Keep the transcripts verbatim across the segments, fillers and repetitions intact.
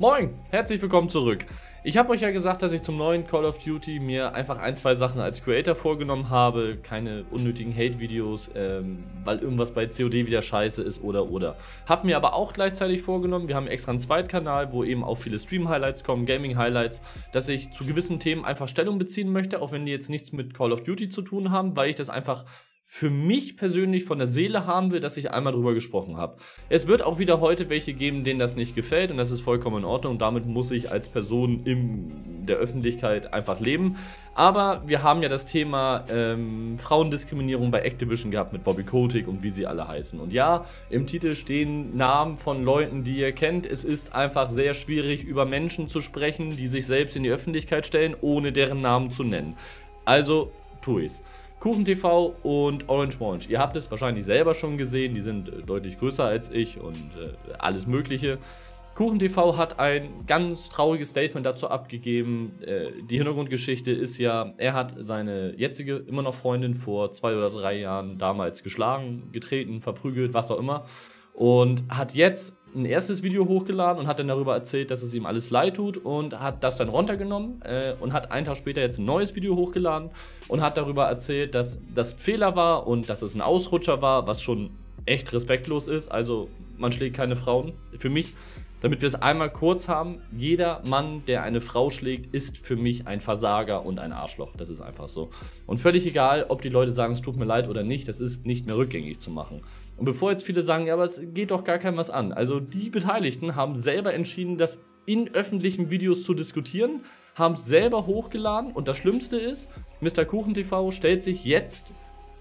Moin, herzlich willkommen zurück. Ich habe euch ja gesagt, dass ich zum neuen Call of Duty mir einfach ein, zwei Sachen als Creator vorgenommen habe. Keine unnötigen Hate-Videos, ähm, weil irgendwas bei C O D wieder scheiße ist oder oder. Hab mir aber auch gleichzeitig vorgenommen, wir haben extra einen Zweitkanal, wo eben auch viele Stream-Highlights kommen, Gaming-Highlights, dass ich zu gewissen Themen einfach Stellung beziehen möchte, auch wenn die jetzt nichts mit Call of Duty zu tun haben, weil ich das einfach für mich persönlich von der Seele haben will, dass ich einmal drüber gesprochen habe. Es wird auch wieder heute welche geben, denen das nicht gefällt und das ist vollkommen in Ordnung und damit muss ich als Person in der Öffentlichkeit einfach leben. Aber wir haben ja das Thema ähm, Frauendiskriminierung bei Activision gehabt mit Bobby Kotick und wie sie alle heißen. Und ja, im Titel stehen Namen von Leuten, die ihr kennt. Es ist einfach sehr schwierig, über Menschen zu sprechen, die sich selbst in die Öffentlichkeit stellen, ohne deren Namen zu nennen. Also tue ich's. KuchenTV und Orange Orange. Ihr habt es wahrscheinlich selber schon gesehen, die sind äh, deutlich größer als ich und äh, alles Mögliche. KuchenTV hat ein ganz trauriges Statement dazu abgegeben. Äh, die Hintergrundgeschichte ist ja, er hat seine jetzige, immer noch Freundin vor zwei oder drei Jahren damals geschlagen, getreten, verprügelt, was auch immer. Und hat jetzt ein erstes Video hochgeladen und hat dann darüber erzählt, dass es ihm alles leid tut und hat das dann runtergenommen äh, und hat einen Tag später jetzt ein neues Video hochgeladen und hat darüber erzählt, dass das Fehler war und dass es ein Ausrutscher war, was schon echt respektlos ist. Also man schlägt keine Frauen. Für mich, damit wir es einmal kurz haben, jeder Mann, der eine Frau schlägt, ist für mich ein Versager und ein Arschloch. Das ist einfach so. Und völlig egal, ob die Leute sagen, es tut mir leid oder nicht, das ist nicht mehr rückgängig zu machen. Und bevor jetzt viele sagen, ja, aber es geht doch gar keinem was an. Also die Beteiligten haben selber entschieden, das in öffentlichen Videos zu diskutieren, haben es selber hochgeladen und das Schlimmste ist, Mister KuchenTV stellt sich jetzt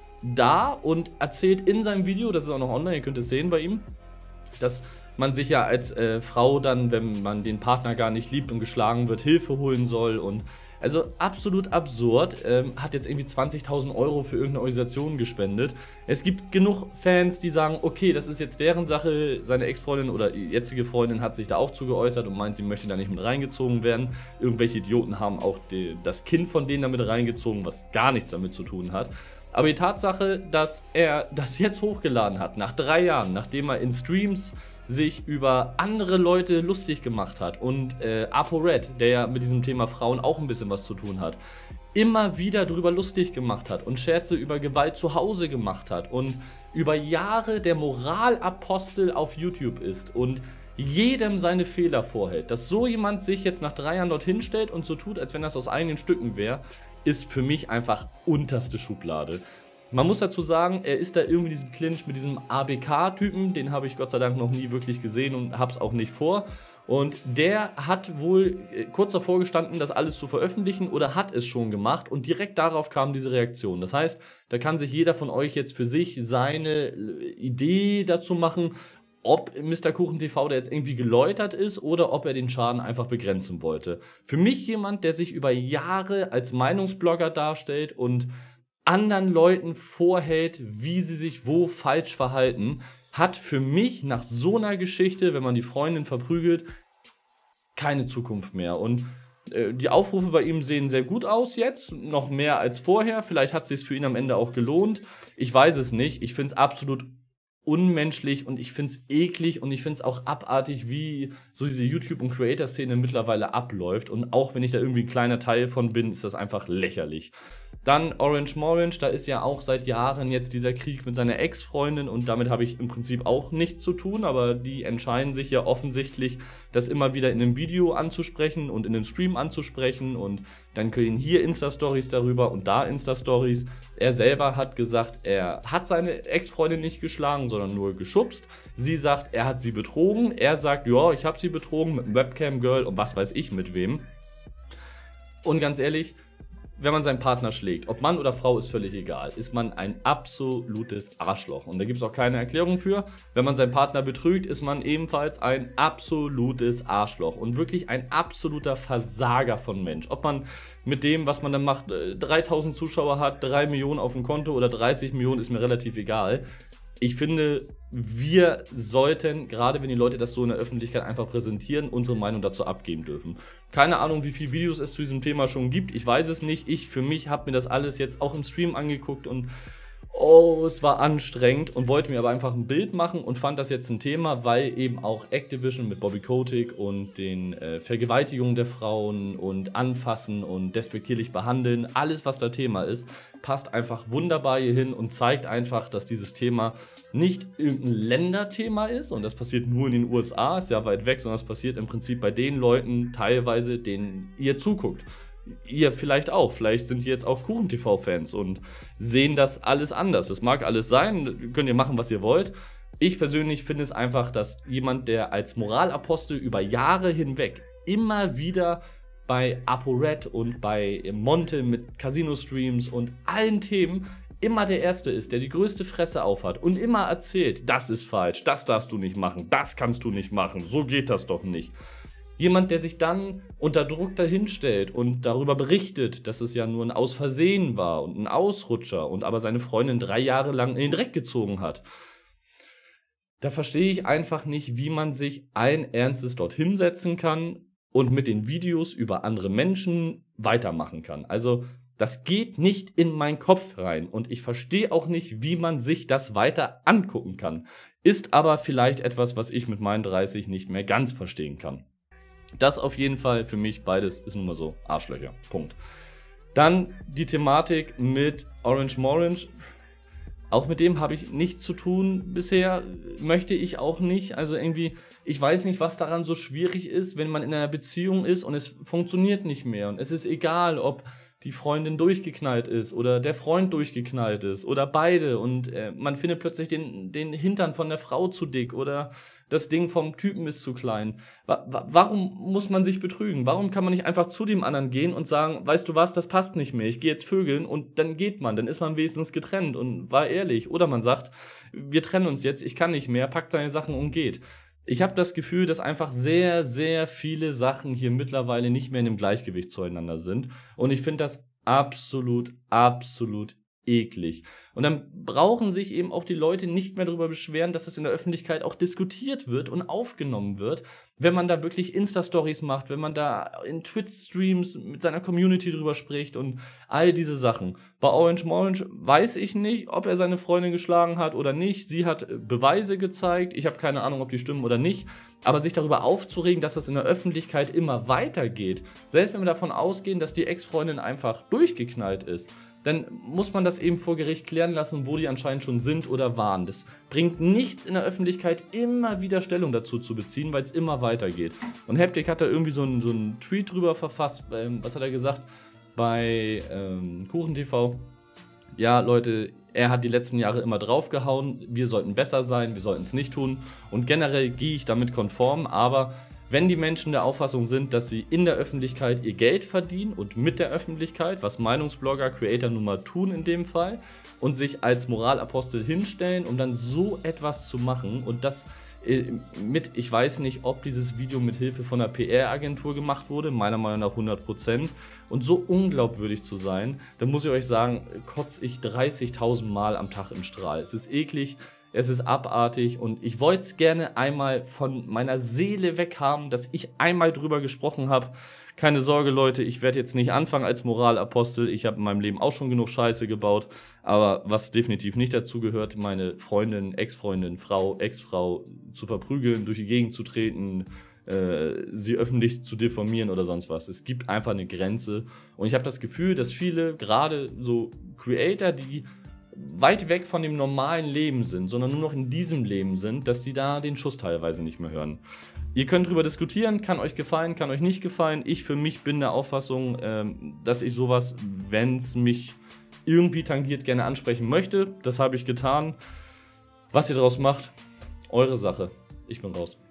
da und erzählt in seinem Video, das ist auch noch online, ihr könnt es sehen bei ihm, dass man sich ja als äh, Frau dann, wenn man den Partner gar nicht liebt und geschlagen wird, Hilfe holen soll und also absolut absurd, ähm, hat jetzt irgendwie zwanzigtausend Euro für irgendeine Organisation gespendet. Es gibt genug Fans, die sagen, okay, das ist jetzt deren Sache, seine Ex-Freundin oder jetzige Freundin hat sich da auch zu geäußert und meint, sie möchte da nicht mit reingezogen werden. Irgendwelche Idioten haben auch die, das Kind von denen damit reingezogen, was gar nichts damit zu tun hat. Aber die Tatsache, dass er das jetzt hochgeladen hat, nach drei Jahren, nachdem er in Streams sich über andere Leute lustig gemacht hat und äh, ApoRed, der ja mit diesem Thema Frauen auch ein bisschen was zu tun hat, immer wieder drüber lustig gemacht hat und Scherze über Gewalt zu Hause gemacht hat und über Jahre der Moralapostel auf YouTube ist und jedem seine Fehler vorhält, dass so jemand sich jetzt nach drei Jahren dorthin stellt und so tut, als wenn das aus eigenen Stücken wäre, ist für mich einfach unterste Schublade. Man muss dazu sagen, er ist da irgendwie in diesem Clinch mit diesem A B K-Typen, den habe ich Gott sei Dank noch nie wirklich gesehen und habe es auch nicht vor. Und der hat wohl kurz davor gestanden, das alles zu veröffentlichen oder hat es schon gemacht und direkt darauf kam diese Reaktion. Das heißt, da kann sich jeder von euch jetzt für sich seine Idee dazu machen, ob Mister KuchenTV da jetzt irgendwie geläutert ist oder ob er den Schaden einfach begrenzen wollte. Für mich jemand, der sich über Jahre als Meinungsblogger darstellt und anderen Leuten vorhält, wie sie sich wo falsch verhalten, hat für mich nach so einer Geschichte, wenn man die Freundin verprügelt, keine Zukunft mehr. Und äh, die Aufrufe bei ihm sehen sehr gut aus jetzt, noch mehr als vorher. Vielleicht hat es sich für ihn am Ende auch gelohnt. Ich weiß es nicht. Ich finde es absolut unmenschlich und ich finde es eklig und ich finde es auch abartig, wie so diese YouTube- und Creator-Szene mittlerweile abläuft. Und auch wenn ich da irgendwie ein kleiner Teil von bin, ist das einfach lächerlich. Dann Orange Orange, da ist ja auch seit Jahren jetzt dieser Krieg mit seiner Ex-Freundin und damit habe ich im Prinzip auch nichts zu tun, aber die entscheiden sich ja offensichtlich, das immer wieder in einem Video anzusprechen und in einem Stream anzusprechen und dann gehen hier Insta-Stories darüber und da Insta-Stories. Er selber hat gesagt, er hat seine Ex-Freundin nicht geschlagen, sondern nur geschubst. Sie sagt, er hat sie betrogen. Er sagt, ja, ich habe sie betrogen mit einem Webcam-Girl und was weiß ich mit wem. Und ganz ehrlich, wenn man seinen Partner schlägt, ob Mann oder Frau, ist völlig egal, ist man ein absolutes Arschloch. Und da gibt es auch keine Erklärung für. Wenn man seinen Partner betrügt, ist man ebenfalls ein absolutes Arschloch. Und wirklich ein absoluter Versager von Mensch. Ob man mit dem, was man dann macht, dreitausend Zuschauer hat, drei Millionen auf dem Konto oder dreißig Millionen, ist mir relativ egal. Ich finde, wir sollten, gerade wenn die Leute das so in der Öffentlichkeit einfach präsentieren, unsere Meinung dazu abgeben dürfen. Keine Ahnung, wie viele Videos es zu diesem Thema schon gibt, ich weiß es nicht. Ich für mich habe mir das alles jetzt auch im Stream angeguckt und Oh, es war anstrengend und wollte mir aber einfach ein Bild machen und fand das jetzt ein Thema, weil eben auch Activision mit Bobby Kotick und den äh, Vergewaltigungen der Frauen und Anfassen und despektierlich behandeln, alles was da Thema ist, passt einfach wunderbar hier hin und zeigt einfach, dass dieses Thema nicht irgendein Länderthema ist und das passiert nur in den U S A, ist ja weit weg, sondern es passiert im Prinzip bei den Leuten teilweise, denen ihr zuguckt. Ihr vielleicht auch, vielleicht sind ihr jetzt auch Kuchen-T V-Fans und sehen das alles anders. Das mag alles sein, könnt ihr machen, was ihr wollt. Ich persönlich finde es einfach, dass jemand, der als Moralapostel über Jahre hinweg immer wieder bei ApoRed und bei Monte mit Casino-Streams und allen Themen immer der Erste ist, der die größte Fresse aufhat und immer erzählt, das ist falsch, das darfst du nicht machen, das kannst du nicht machen, so geht das doch nicht. Jemand, der sich dann unter Druck dahinstellt und darüber berichtet, dass es ja nur ein Ausversehen war und ein Ausrutscher und aber seine Freundin drei Jahre lang in den Dreck gezogen hat. Da verstehe ich einfach nicht, wie man sich allen Ernstes dort hinsetzen kann und mit den Videos über andere Menschen weitermachen kann. Also das geht nicht in meinen Kopf rein und ich verstehe auch nicht, wie man sich das weiter angucken kann. Ist aber vielleicht etwas, was ich mit meinen dreißig nicht mehr ganz verstehen kann. Das auf jeden Fall für mich, beides ist nun mal so Arschlöcher. Punkt. Dann die Thematik mit Orange Morange. Auch mit dem habe ich nichts zu tun bisher, möchte ich auch nicht. Also irgendwie, ich weiß nicht, was daran so schwierig ist, wenn man in einer Beziehung ist und es funktioniert nicht mehr. Und es ist egal, ob die Freundin durchgeknallt ist oder der Freund durchgeknallt ist oder beide. Und äh, man findet plötzlich den, den Hintern von der Frau zu dick oder das Ding vom Typen ist zu klein. Wa- wa- warum muss man sich betrügen? Warum kann man nicht einfach zu dem anderen gehen und sagen, weißt du was, das passt nicht mehr, ich gehe jetzt vögeln und dann geht man, dann ist man wenigstens getrennt und war ehrlich. Oder man sagt, wir trennen uns jetzt, ich kann nicht mehr, packt seine Sachen und geht. Ich habe das Gefühl, dass einfach sehr, sehr viele Sachen hier mittlerweile nicht mehr in dem Gleichgewicht zueinander sind. Und ich finde das absolut, absolut eklig. Und dann brauchen sich eben auch die Leute nicht mehr darüber beschweren, dass es in der Öffentlichkeit auch diskutiert wird und aufgenommen wird, wenn man da wirklich Insta-Stories macht, wenn man da in Twitch-Streams mit seiner Community drüber spricht und all diese Sachen. Bei Orange Morange weiß ich nicht, ob er seine Freundin geschlagen hat oder nicht. Sie hat Beweise gezeigt. Ich habe keine Ahnung, ob die stimmen oder nicht. Aber sich darüber aufzuregen, dass das in der Öffentlichkeit immer weitergeht, selbst wenn wir davon ausgehen, dass die Ex-Freundin einfach durchgeknallt ist, dann muss man das eben vor Gericht klären lassen, wo die anscheinend schon sind oder waren. Das bringt nichts in der Öffentlichkeit, immer wieder Stellung dazu zu beziehen, weil es immer weitergeht. Und Haptic hat da irgendwie so einen, so einen Tweet drüber verfasst. Ähm, was hat er gesagt? Bei ähm, Kuchen-T V. Ja, Leute, er hat die letzten Jahre immer draufgehauen. Wir sollten besser sein, wir sollten es nicht tun. Und generell gehe ich damit konform, aber wenn die Menschen der Auffassung sind, dass sie in der Öffentlichkeit ihr Geld verdienen und mit der Öffentlichkeit, was Meinungsblogger, Creator nun mal tun in dem Fall, und sich als Moralapostel hinstellen, um dann so etwas zu machen und das äh, mit, ich weiß nicht, ob dieses Video mit Hilfe von einer P R-Agentur gemacht wurde, meiner Meinung nach hundert Prozent, und so unglaubwürdig zu sein, dann muss ich euch sagen, kotze ich dreißigtausend Mal am Tag im Strahl. Es ist eklig. Es ist abartig und ich wollte es gerne einmal von meiner Seele weghaben, dass ich einmal drüber gesprochen habe. Keine Sorge, Leute, ich werde jetzt nicht anfangen als Moralapostel. Ich habe in meinem Leben auch schon genug Scheiße gebaut. Aber was definitiv nicht dazu gehört, meine Freundin, Ex-Freundin, Frau, Ex-Frau zu verprügeln, durch die Gegend zu treten, äh, sie öffentlich zu diffamieren oder sonst was. Es gibt einfach eine Grenze. Und ich habe das Gefühl, dass viele, gerade so Creator, die weit weg von dem normalen Leben sind, sondern nur noch in diesem Leben sind, dass die da den Schuss teilweise nicht mehr hören. Ihr könnt drüber diskutieren, kann euch gefallen, kann euch nicht gefallen. Ich für mich bin der Auffassung, ähm, dass ich sowas, wenn es mich irgendwie tangiert, gerne ansprechen möchte. Das habe ich getan. Was ihr daraus macht, eure Sache. Ich bin raus.